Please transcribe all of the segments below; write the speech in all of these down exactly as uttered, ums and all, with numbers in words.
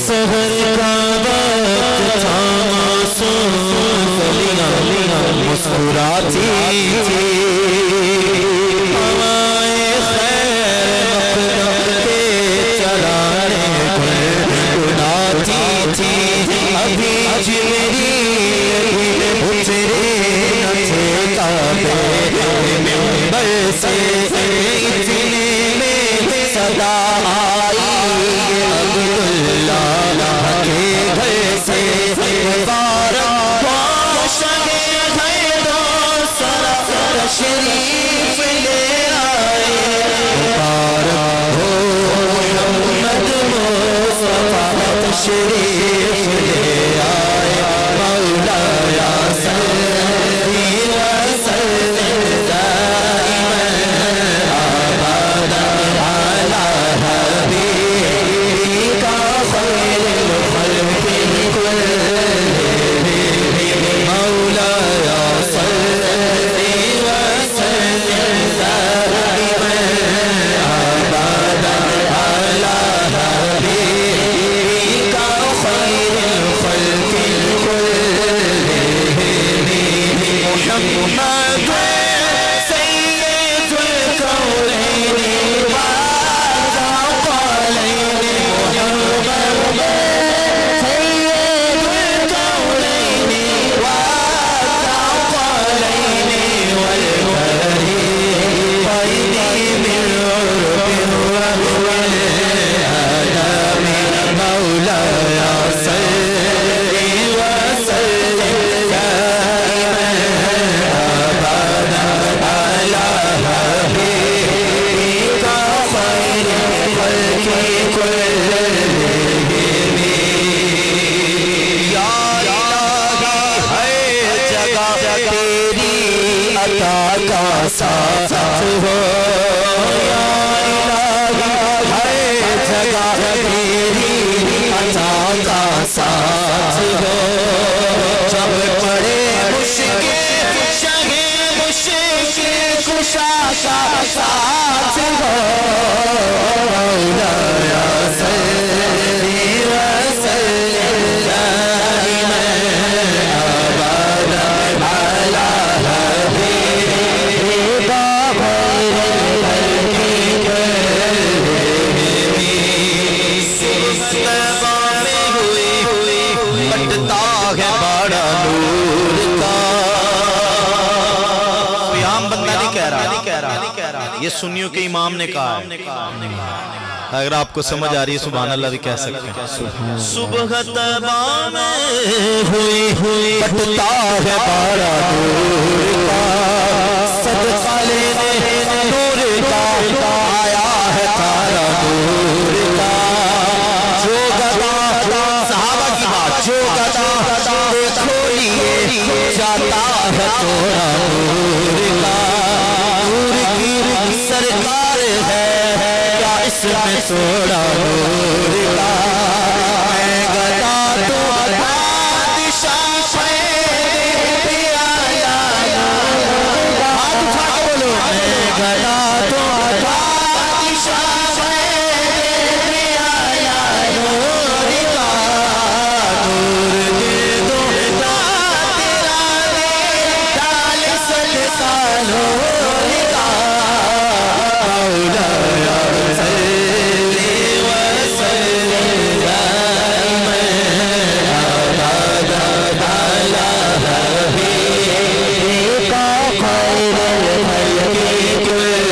سحر کا وقت تھا معصوم کلیاں مسکراتی تھی ہوائے خیر مقدم کے چرانے گنگناتی تھی ابھی میری اترے نہ تھے کعبے منبر سے اتنے میں صدا آئی عبداللہ کے گھر سے مبارک شاہ حیدر سرا تشریف لے آئے مبارک ہو محمد مصطفیٰ تشریف لے آئے مولا یا صلی وسلم دائما ابدا علی حبیبک خیر الخلق كلهم مولا یا صلی وسلم دائما ابدا علی حبیبک خیر الخلق محمد سید الکونین والثقلین محمد سید الکونین والثقلین والفریقین من عرب والآدم مولا یا صلی وسلم دائما ابدا علی حبیبک خیر الخلق كلهم یا الہی ہر جگہ تیری عطا کا ساتھ ہو یا الہی ہر جگہ تیری عطا کا ساتھ ہو جب پڑے مشکل شہ مشکل کشا کا ساتھ ہو مولا یا صلی وسلم دائما ابدا علی حبیبک خیر الخلق كلهم میں ہوئی بٹتا ہے بڑا نور کا کوئی عام بندہ نہیں کہہ رہا یہ سنیوں کے امام نے کہا ہے اگر آپ کو سمجھ آ رہی ہے سبحان اللہ بھی کہہ سکتے ہیں صبح طبع میں ہوئی بٹتا ہے بڑا نور کا صدقہ لینے نور کا آیا ہے تارا نور کا جو گدا صحابہ کی بات جو گدا دیکھو لیے جاتا ہے تورا نور کا نور کی سرکار ہے کیا اس میں تھوڑا نور کا میں گدا تو بادشاہ پہ آیا ہاتھ اٹھا کے بولو میں گدا تو بادشاہ پہ آیا نور کا نور دے دو تیرا دے ڈال صدقہ نور کا مولا یا صلی وسلم دائما ابدا علی حبیبک خیر الخلق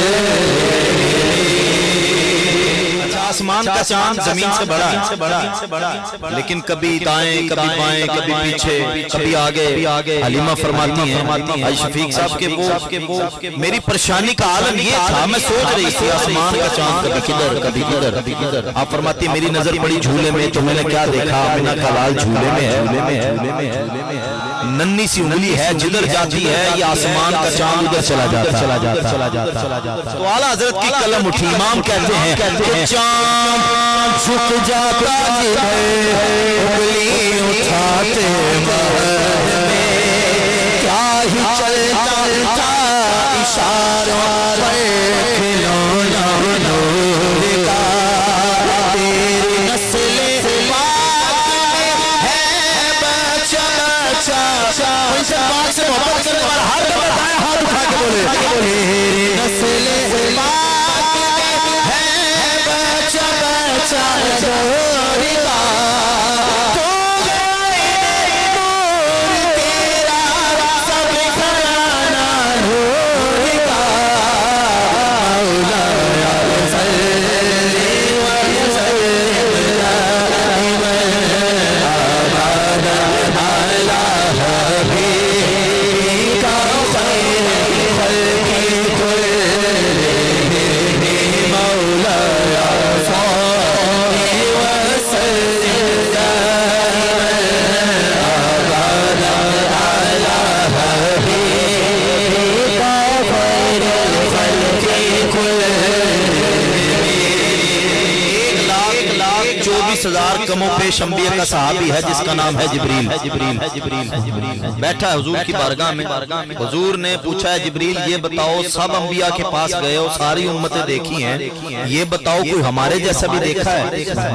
كلهم آسمان کا چاند زمین سے بڑا ہے لیکن کبھی دائیں کبھی بائیں کبھی پیچھے کبھی آگے حلیمہ فرماتی ہیں حاجی شفیق صاحب کے وہ میری پریشانی کا عالم یہ تھا میں سوچ رہی تھی آسمان کا چاند کبھی کدھر کبھی کدھر آپ فرماتی ہیں میری نظر پڑی جھولے میں تو میں نے کیا دیکھا آمنہ کا لال جھولے میں ہے ننی سی انگلی ہے جدھر جاتی ہے یہ آسمان کا چاند ادھر چلا جاتا تو اعلیٰ حضرت کی قلم اٹھی امام کہتے ہیں چاند جھک جاتا جدھر انگلی اٹھاتے مہد میں کیا ہی چلتا تھا اشاروں پر کھلونا نور کا تیری نسل سے محبت کرنے والا ہر دفعہ دائیں ہاتھ اٹھا کے بولے تیری نسل پاک میں ہے بچہ بچہ نور کا تو غیر نور تیرا سب گھرانہ نور کا مولایا صلی ہزار کموں پیش انبیاء کا صحابی ہے جس کا نام ہے جبریل بیٹھا ہے حضور کی بارگاہ میں حضور نے پوچھا ہے جبریل یہ بتاؤ سب انبیاء کے پاس گئے ہو ساری امتیں دیکھی ہیں یہ بتاؤ کوئی ہمارے جیسا بھی دیکھا ہے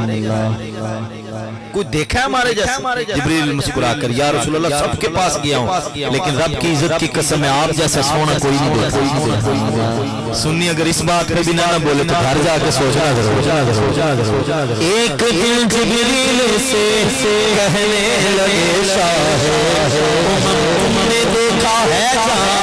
کوئی دیکھا ہے ہمارے جیسا جبریل مسکرا کر یا رسول اللہ سب کے پاس گیا ہوں لیکن رب کی عزت کی قسم ہے آپ جیسا سونا کوئی نہیں دیکھا سنی اگر اس بات پہ بھی نہ نہ بولے تو گھر جا کے سوچنا ضرور ایک دن جبریل سے کہنے لگے شاہ امم نے دیکھا ہے جہاں